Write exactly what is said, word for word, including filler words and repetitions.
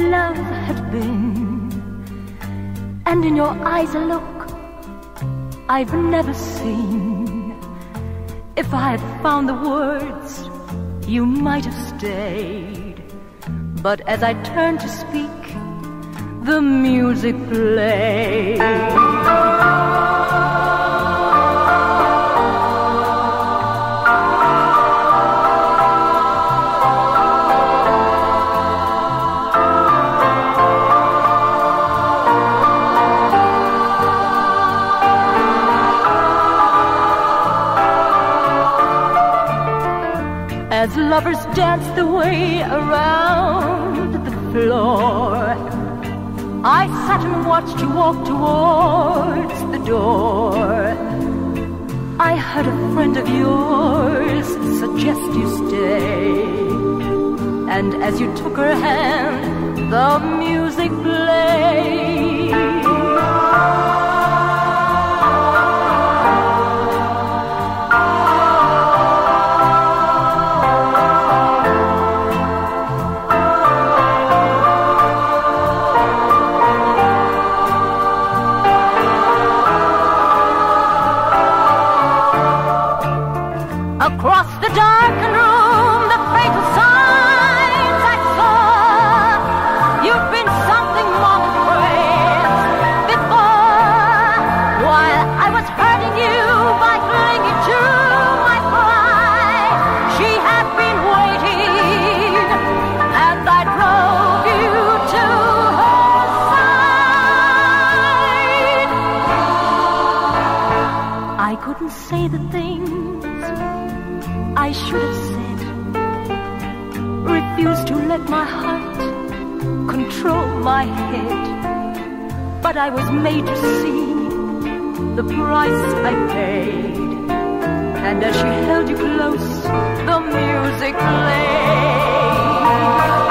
love had been, and in your eyes a look I've never seen. If I had found the words, you might have stayed. But as I turned to speak, the music played. As lovers dance the way around the floor, I sat and watched you walk towards the door. I heard a friend of yours suggest you stay, and as you took her hand, the music played. Across the darkened room, the fatal signs I saw. You've been something more than friends before. While I was hurting you by clinging to my pride, she had been waiting, and I drove you to her side. I couldn't say the things I should have said, refused to let my heart control my head. But I was made to see the price I paid, and as she held you close, the music played.